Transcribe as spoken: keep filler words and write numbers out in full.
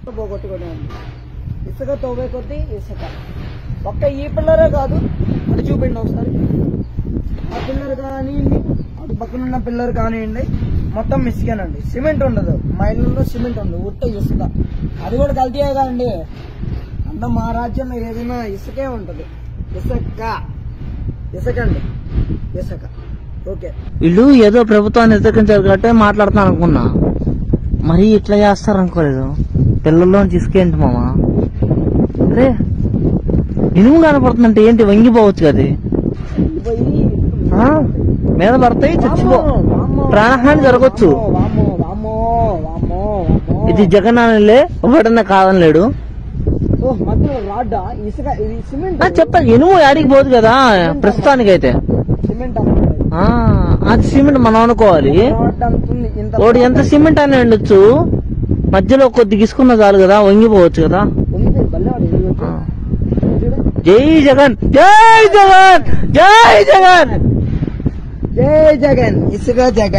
పోగొట్టుకోండి. ఇసుక తవ్వే కొద్దీ ఇసుక ఒక్క ఈ పిల్లరే కాదు, అటు చూపిండి ఒకసారి. ఆ పిల్లర్ కానివ్వండి, అటు పక్కన ఉన్న పిల్లర్ కానివ్వండి, మొత్తం ఇసుకేనండి. సిమెంట్ ఉండదు, మా ఇళ్ళలో సిమెంట్ ఉండదు, ఉట్ట ఇసుక. అది కూడా కల్తీయే కాదండి. అంతా మా రాజ్యంలో ఏదైనా ఇసుకే ఉంటది. ఇసుక ఇసుక అండి, ఇసుక. ఓకే, వీళ్ళు ఏదో ప్రభుత్వాన్ని వ్యతిరేకించారు కాబట్టి మాట్లాడుతాను అనుకున్నా, మరి ఇట్లా చేస్తారు అనుకోలేదు. పిల్లల్లో తీసుకేంటి మామా? అరే ఇనుము కనపడుతుందంటే ఏంటి, వంగిపోవచ్చు కదా, మీద పడతాయి, చచ్చిపో, ప్రాణహాని జరగచ్చు. ఇది జగన్ అనలే, ఒకటన్నా కాదని లేడు. చెప్పాలి, ఇనుము యాడికి పోదు కదా ప్రస్తుతానికైతే. అది సిమెంట్ మనం అనుకోవాలి. వాడు ఎంత సిమెంట్ అని ఉండొచ్చు, మధ్యలో కొద్ది గిసుకున్న చాలు కదా, వంగిపోవచ్చు కదా. జై జగన్, జై జగన్, జై జగన్, జై జగన్, ఇసుక జగన్.